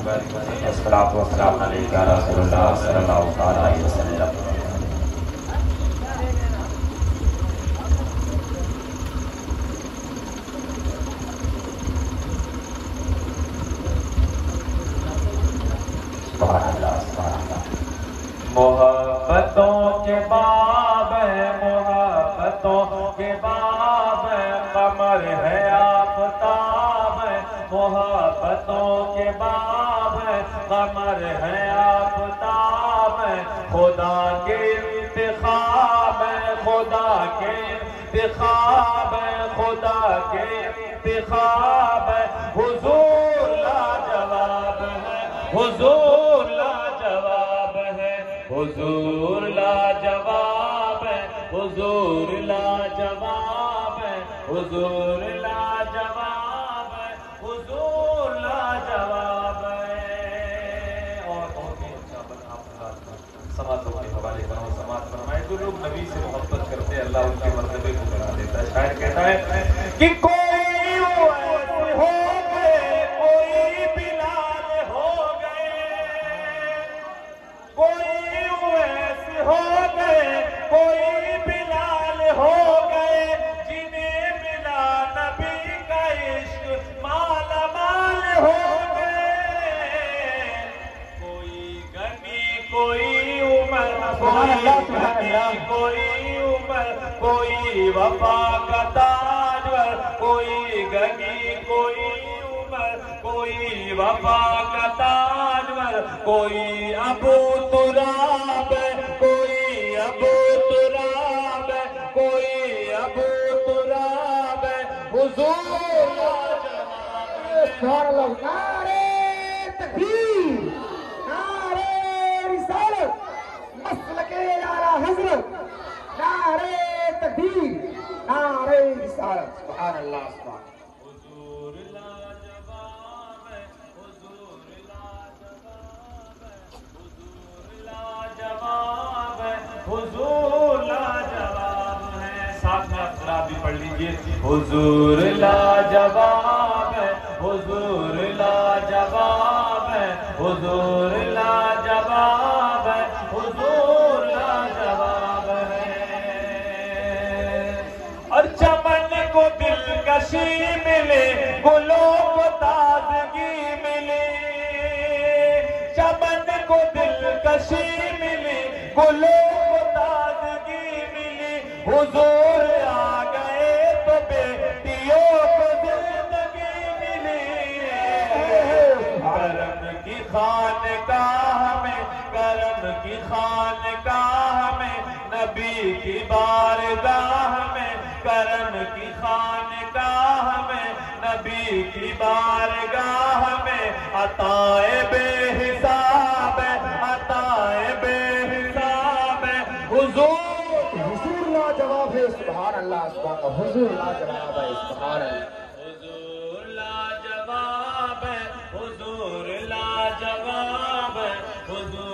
الصلاۃ والسلام علیک یا رسول اللہ صلی اللہ علیہ وسلم۔ محبتوں کے باب ہے، محبتوں کے باب ہے، قمر ہے آفتاب ہے، محبتوں کے باب ہے، قمر ہے آفتاب ہے، خدا کے انتخاب ہے، خدا کے انتخاب ہے، خدا کے انتخاب ہے، حضور لاجواب ہے، حضور لاجواب ہے، حضور لاجواب ہے، حضور لاجواب ہے، حضور لاجواب ہے، حضور لاجواب ہے۔ اور سماعتوں کے حوالے کرو، سماعت فرمائے۔ جو لوگ نبی سے محبت کرتے ہیں اللہ ان کے مرتبے کو بڑھا دیتا ہے۔ شاعر کہتا ہے کہ کوئی ایسے ہو گئے، کوئی بلال ہو گئے، کوئی ایسے ہو گئے، کوئی بلال ہو گئے، جنہیں ملا نبی کا عشق مالا مال ہو گئے، کوئی غنی کوئی عمر، کوئی غنی کوئی عمر، کوئی وفا کا تاجور، کوئی غنی کوئی عمر، کوئی وفا کا تاجور، کوئی ابو تراب ہے، کوئی ابو تراب ہے، کوئی ابو تراب ہے، حضور سبحان اللہ۔ نعرہ تکبیر، نعرہ رسالت، مسلک اعلیٰ حضرت، نعرہ تکبیر، نعرہ رسالت۔ سبحان اللہ، سبحان اللہ۔ حضور لاجواب ہے، حضور لاجواب ہے، حضور لاجواب ہے، حضور لاجواب ہے۔ ساتھ میں آپ ذرا بھی پڑھ لیجئے۔ حضور لاجواب ہے، حضور لاجواب ہے، حضور لاجواب ہے، حضور لاجواب ہے۔ اور چمن کو دلکشی ملے، گلوں کو تازگی ملے، چمن کو دلکشی ملے، گلوں کو تازگی ملی، حضور آ گئے تو بیٹیوں کو زندگی ملی۔ کرم کی خانقاہ میں، کرم کی خانقاہ میں، نبی کی بارگاہ میں، کرم کی خانقاہ میں، نبی کی بارگاہ میں، عطائے بے حساب ہے، عطائے بے حساب ہے، حضور حضور لاجواب ہے۔ سبحان اللہ، سبحان اللہ۔ حضور لاجواب ہے۔ سبحان اللہ۔ حضور لاجواب ہے، حضور لاجواب ہے، حضور